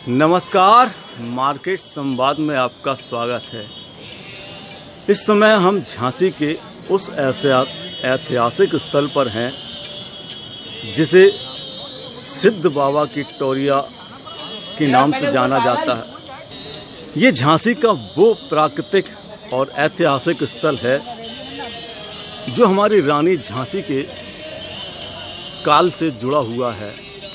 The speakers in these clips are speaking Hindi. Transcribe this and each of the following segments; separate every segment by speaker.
Speaker 1: नमस्कार, मार्केट संवाद में आपका स्वागत है। इस समय हम झांसी के उस ऐतिहासिक स्थल पर हैं जिसे सिद्ध बाबा की टोरिया के नाम से जाना जाता है। ये झांसी का वो प्राकृतिक और ऐतिहासिक स्थल है जो हमारी रानी झांसी के काल से जुड़ा हुआ है।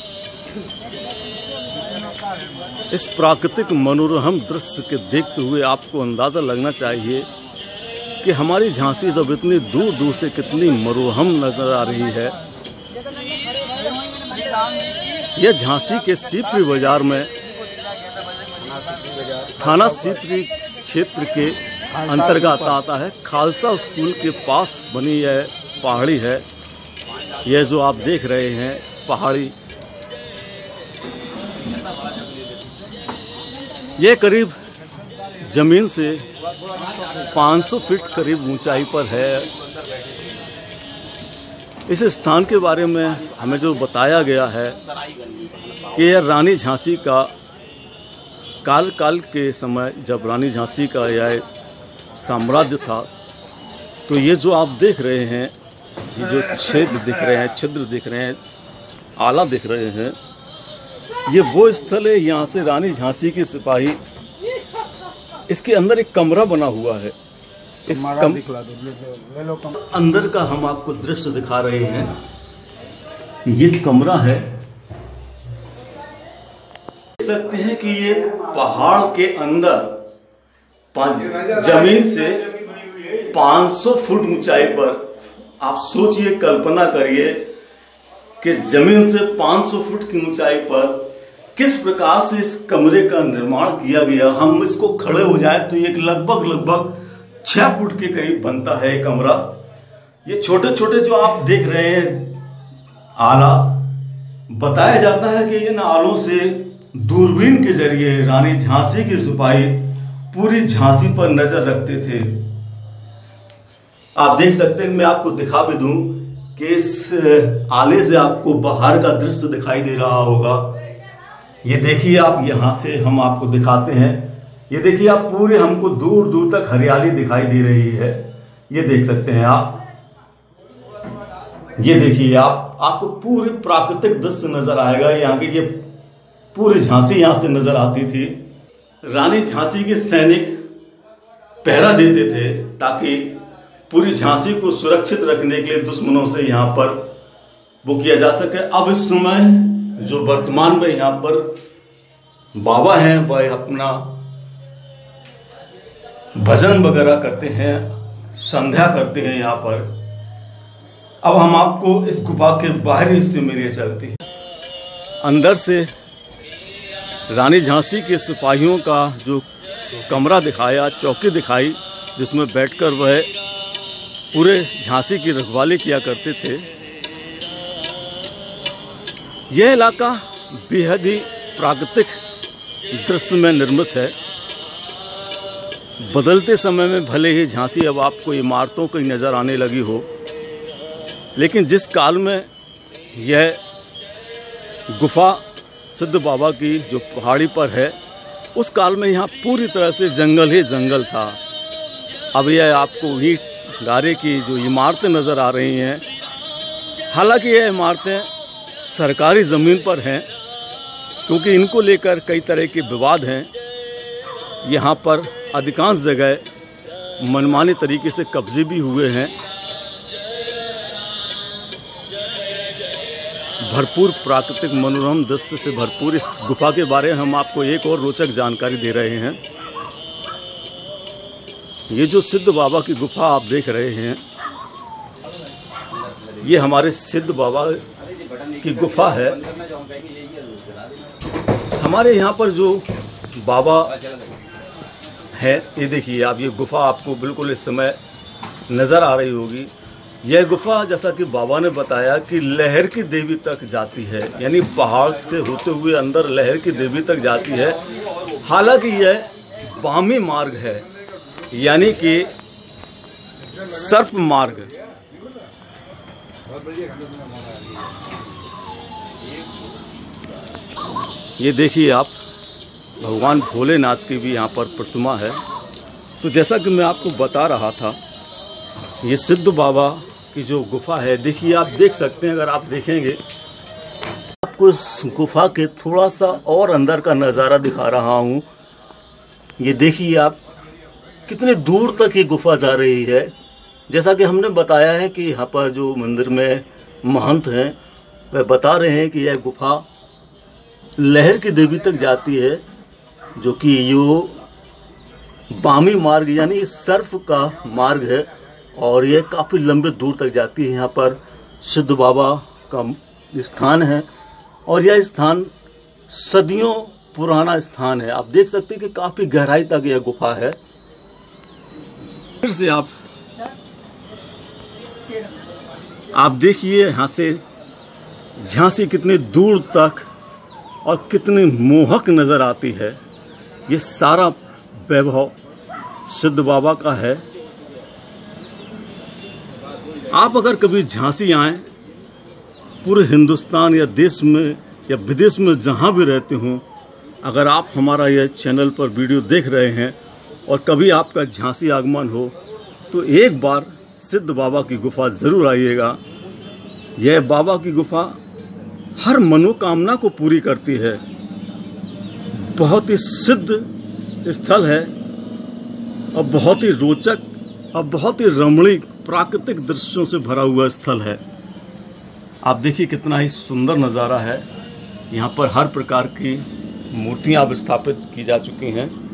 Speaker 1: इस प्राकृतिक मनोरम दृश्य के देखते हुए आपको अंदाज़ा लगना चाहिए कि हमारी झांसी जब इतनी दूर दूर से कितनी मनोरम नज़र आ रही है। यह झांसी के सीपरी बाजार में थाना सीपरी क्षेत्र के अंतर्गत आता है। खालसा स्कूल के पास बनी यह पहाड़ी है। यह जो आप देख रहे हैं पहाड़ी, यह करीब ज़मीन से 500 फीट करीब ऊंचाई पर है। इस स्थान के बारे में हमें जो बताया गया है कि यह रानी झांसी का काल के समय, जब रानी झांसी का यह साम्राज्य था, तो ये जो आप देख रहे हैं, ये जो छिद्र दिख रहे हैं, आला दिख रहे हैं, ये वो स्थल है। यहाँ से रानी झांसी के सिपाही, इसके अंदर एक कमरा बना हुआ है। इस अंदर का हम आपको दृश्य दिखा रहे हैं। ये कमरा है। देख सकते हैं कि ये पहाड़ के अंदर जमीन से 500 फुट ऊंचाई पर, आप सोचिए, कल्पना करिए कि जमीन से 500 फुट की ऊंचाई पर किस प्रकार से इस कमरे का निर्माण किया गया। हम इसको खड़े हो जाए तो एक लगभग 6 फुट के करीब बनता है ये कमरा। ये छोटे छोटे जो आप देख रहे हैं आला, बताया जाता है कि इन आलों से दूरबीन के जरिए रानी झांसी के सिपाही पूरी झांसी पर नजर रखते थे। आप देख सकते हैं, मैं आपको दिखा भी दूं कि इस आले से आपको बाहर का दृश्य दिखाई दे रहा होगा। ये देखिए आप, यहां से हम आपको दिखाते हैं। ये देखिए आप, पूरे हमको दूर दूर तक हरियाली दिखाई दे रही है। ये देख सकते हैं आप, ये देखिए आप, आपको पूरे प्राकृतिक दृश्य नजर आएगा। यहाँ की ये पूरी झांसी यहां से नजर आती थी। रानी झांसी के सैनिक पहरा देते थे ताकि पूरी झांसी को सुरक्षित रखने के लिए दुश्मनों से यहाँ पर वो किया जा सके। अब इस समय जो वर्तमान में यहाँ पर बाबा हैं, वह अपना भजन वगैरह करते हैं, संध्या करते हैं यहाँ पर। अब हम आपको इस गुफा के बाहरी हिस्से में ले चलते हैं। अंदर से रानी झांसी के सिपाहियों का जो कमरा दिखाया, चौकी दिखाई, जिसमें बैठकर वह पूरे झांसी की रखवाली किया करते थे। यह इलाका बेहद ही प्राकृतिक दृश्य में निर्मित है। बदलते समय में भले ही झांसी अब आपको इमारतों की नज़र आने लगी हो, लेकिन जिस काल में यह गुफा सिद्ध बाबा की जो पहाड़ी पर है, उस काल में यहाँ पूरी तरह से जंगल ही जंगल था। अब यह आपको ईंट गारे की जो इमारतें नज़र आ रही हैं, हालांकि यह इमारतें सरकारी ज़मीन पर हैं, क्योंकि इनको लेकर कई तरह के विवाद हैं। यहाँ पर अधिकांश जगह मनमाने तरीके से कब्जे भी हुए हैं। भरपूर प्राकृतिक मनोरम दृश्य से भरपूर इस गुफा के बारे में हम आपको एक और रोचक जानकारी दे रहे हैं। ये जो सिद्ध बाबा की गुफा आप देख रहे हैं, ये हमारे सिद्ध बाबा की गुफा है। हमारे यहाँ पर जो बाबा है, ये देखिए आप, ये गुफा आपको बिल्कुल इस समय नज़र आ रही होगी। यह गुफा, जैसा कि बाबा ने बताया, कि लहर की देवी तक जाती है, यानी पहाड़ से होते हुए अंदर लहर की देवी तक जाती है। हालांकि यह वामी मार्ग है, यानी कि सर्प मार्ग। ये देखिए आप, भगवान भोलेनाथ की भी यहाँ पर प्रतिमा है। तो जैसा कि मैं आपको बता रहा था, ये सिद्ध बाबा की जो गुफा है, देखिए आप देख सकते हैं, अगर आप देखेंगे आपको इस गुफा के थोड़ा सा और अंदर का नज़ारा दिखा रहा हूँ। ये देखिए आप कितने दूर तक ये गुफा जा रही है। जैसा कि हमने बताया है कि यहाँ पर जो मंदिर में महंत हैं वह बता रहे हैं कि यह गुफा लहर की देवी तक जाती है, जो कि यो बामी मार्ग यानी सर्फ का मार्ग है और यह काफ़ी लंबे दूर तक जाती है। यहाँ पर सिद्ध बाबा का स्थान है और यह स्थान सदियों पुराना स्थान है। आप देख सकते हैं कि काफ़ी गहराई तक यह गुफा है। फिर से आप देखिए यहाँ से झांसी कितनी दूर तक और कितनी मोहक नज़र आती है। ये सारा वैभव सिद्ध बाबा का है। आप अगर कभी झांसी आएँ, पूरे हिंदुस्तान या देश में या विदेश में जहाँ भी रहते हों, अगर आप हमारा यह चैनल पर वीडियो देख रहे हैं और कभी आपका झांसी आगमन हो, तो एक बार सिद्ध बाबा की गुफा ज़रूर आइएगा। यह बाबा की गुफा हर मनोकामना को पूरी करती है। बहुत ही सिद्ध स्थल है और बहुत ही रोचक और बहुत ही रमणीक प्राकृतिक दृश्यों से भरा हुआ स्थल है। आप देखिए कितना ही सुंदर नज़ारा है। यहाँ पर हर प्रकार की मूर्तियाँ अब स्थापित की जा चुकी हैं।